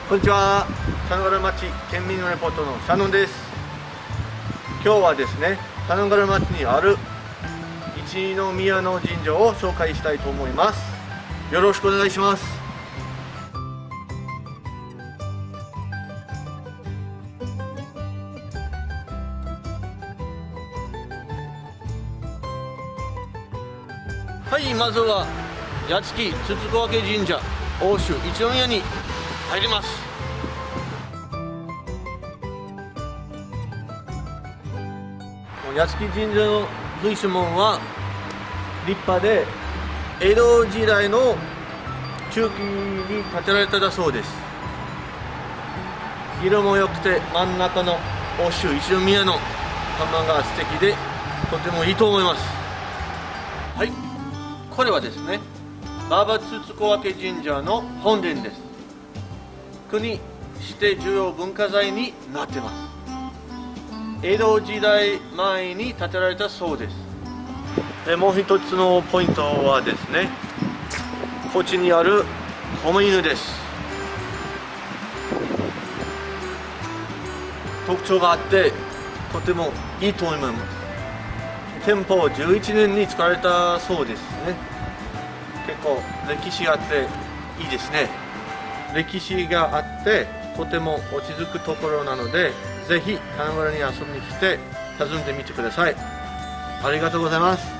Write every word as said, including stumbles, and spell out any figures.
こんにちは。田野原町県民のレポートのシャノンです。今日はですね、田野原町にある一宮の神社を紹介したいと思います。よろしくお願いします。はい、まずは八月筒子分神社奥州一宮に入ります。八月神社の随所門は立派で江戸時代の中期に建てられただそうです。色も良くて真ん中の奥州一宮の看板が素敵でとてもいいと思います。はい、これはですね、馬場筒子分神社の本殿です。国指定重要文化財になってます。江戸時代前に建てられたそうです。でもう一つのポイントはですね、こっちにあるホ犬です。特徴があってとてもいいと思います。天保じゅういちねんに作られたそうですね。結構歴史があっていいですね。歴史があってとても落ち着くところなので、ぜひ田野原に遊びに来て訪ねてみてください。ありがとうございます。